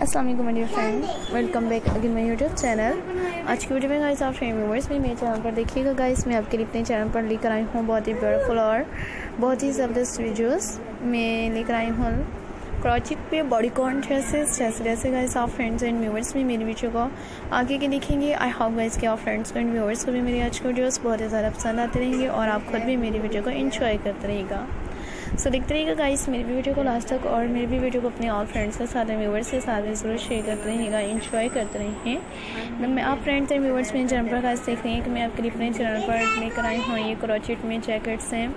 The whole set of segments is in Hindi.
अस्सलाम वालेकुम dear friend, welcome back again my YouTube channel. आज की वीडियो में गाइस आप फ्रेंड व्यूअर्स में मेरे चैनल पर देखिएगा। गाइस मैं आपके लिए अपने चैनल पर लेकर आई हूँ बहुत ही ब्यूटीफुल और बहुत ही ज़बरदस्त वीडियोस में लेकर आई हूँ क्रॉचिट पे बॉडीकॉन ड्रेसेस। जैसे गाइस आप फ्रेंड्स एंड व्यूअर्स में मेरी वीडियो को आगे के देखेंगे। आई होप गाइस कि आप फ्रेंड्स एंड व्यूअर्स को भी मेरी आज की वीडियोस बहुत ही ज़्यादा पसंद आते रहेंगे और आप खुद भी मेरी वीडियो को एंजॉय करते रहिएगा। सो देखते रहिएगा गाइस मेरी भी वीडियो को लास्ट तक और मेरी भी वीडियो को अपने ऑल फ्रेंड्स के साथ व्यूवर्स के साथ ज़रूर शेयर करते रहिएगा, एंजॉय करते रहिए। मैं आप फ्रेंड्स एंड व्यूवर्स मेरे चैनल पर गाइस देख रही हैं कि मैं आपके लिए अपने चैनल पर लेकर आई हूँ ये क्रॉचिट में जैकेट्स हैं,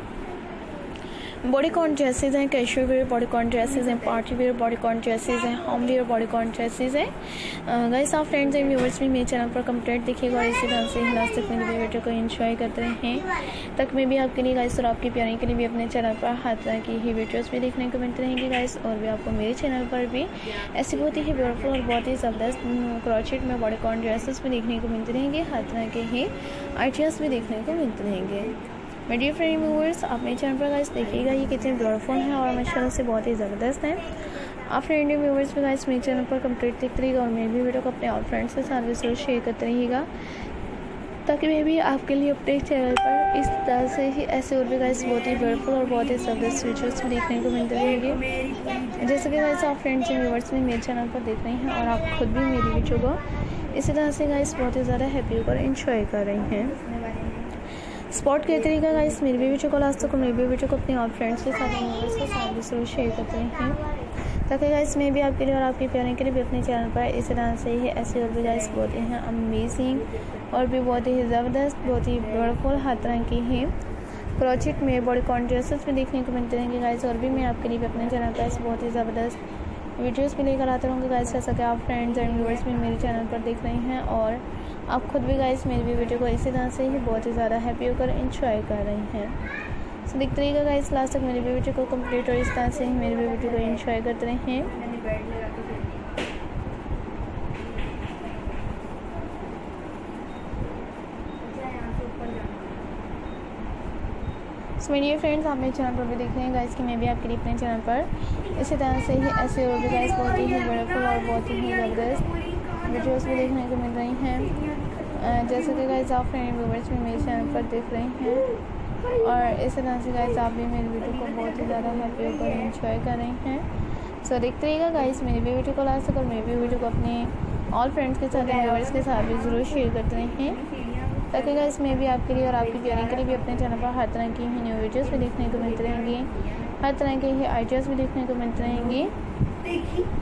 बॉडीकॉन ड्रेसेस हैं, कैजुअल वेयर बॉडीकॉन ड्रेसेस हैं, पार्टी वेयर बॉडीकॉन ड्रेसेस हैं, होम वेयर बॉडीकॉन ड्रेसेस हैं। गाइस आप फ्रेंड्स एंड व्यूवर्स भी मेरे चैनल पर कंप्लीट देखिएगा और इसी तरह से लास्ट तक मेरी वीडियो को एंजॉय करते रहें तक मैं भी आपके लिए गाइस और आपकी प्यारी के लिए भी अपने चैनल पर हर तरह की ही वीडियोस भी देखने को मिलती रहेंगी गाइस। और भी आपको मेरे चैनल पर भी ऐसी बहुत ही ब्यूटीफुल और बहुत ही ज़बरदस्त क्रॉचिट में बॉडीकॉन ड्रेसेस भी देखने को मिलते रहेंगे, हर तरह के ही आइडियाज़ भी देखने को मिलते रहेंगे। मेरे डियर फ्रेंड व्यूअर्स आप मेरे चैनल पर गाइस देखिएगा ये कितने ब्यूटीफुल हैं और माशाल्लाह से बहुत ही ज़बरदस्त हैं। आप फ्रेंड व्यूअर्स भी गाइस मेरे चैनल पर कंप्लीट देखते रहिएगा और मेरी भी वीडियो को अपने और फ्रेंड्स के साथ भी जरूर शेयर करते रहिएगा ताकि मैं भी आपके लिए अपने चैनल पर इस तरह से ही ऐसे और भी गाइस बहुत ही ब्यूटीफुल और बहुत ही ज़बरदस्त वीडियोस भी देखने को मिलते रहेंगे। जैसे कि गाइस आप फ्रेंड्स एंड व्यूअर्स भी मेरे चैनल पर देख रहे हैं और आप खुद भी मेरी वीडियो को इसी तरह से गाइस बहुत ही ज़्यादा हैप्पी होकर एंजॉय कर रही हैं। स्पॉट के तरीका गाइस मेरी भी वीडियो को लास्ट तक मेरी भी वीडियो को अपने और फ्रेंड्स के साथ व्यूअर्स के साथ भी जरूर शेयर करते हैं ताकि गाइस मैं भी आपके लिए और आपके प्यारे के लिए भी अपने चैनल पर इस तरह से ही ऐसे और भी गाइस बहुत ही हैं अमेजिंग और भी बहुत ही ज़बरदस्त बहुत ही ब्यूटीफुल हर तरह की ही क्रॉचिट में बॉडीकॉन ड्रेसेस भी देखने को मिलते रहेंगे गाइस। और भी मैं आपके लिए भी अपने चैनल पर ऐसे बहुत ही ज़बरदस्त वीडियोस भी लेकर आते रहूँगा गाइस, जैसा कि आप फ्रेंड्स एंड व्यूअर्स भी मेरे चैनल पर देख रहे हैं और आप खुद भी गाइस मेरी भी वीडियो को इसी तरह से ही बहुत ही ज़्यादा हैप्पी होकर एंजॉय कर रही हैं। सो देखते रहिएगा गाइस लास्ट तक मेरी भी वीडियो को कंप्लीट और इस तरह से ही मेरी भी वीडियो को एंजॉय करते रहें। सो मेरे फ्रेंड्स आप मेरे चैनल पर भी देख रहे हैं गाइस कि मैं भी आपके लिए अपने चैनल पर इसी तरह से ही ऐसे और भी गाइस बहुत ही ब्यूटीफुल और बहुत ही ज़बरदस्त वीडियोस भी देखने को मिल रही हैं। जैसे कि गाइस आप फ्रेंड व्यूअर्स भी मेरे चैनल पर देख रहे हैं और इस तरह से गाइस आप भी मेरी वीडियो को बहुत ही ज़्यादा हैप्पी होकर एंजॉय कर रही हैं। सो देखते रहिएगा गाइस मेरी भी वीडियो को लास्ट तक और मेरी भी वीडियो को अपने ऑल फ्रेंड्स के साथ व्यूअर्स के साथ भी ज़रूर शेयर करते रहें ताकि गाइस मैं भी आपके लिए और आपकी प्यारी के लिए भी अपने चैनल पर हर तरह की ही न्यू वीडियोस भी देखने को मिलती रहेंगी, हर तरह के ही आइडियाज़ भी देखने को मिलते रहेंगी।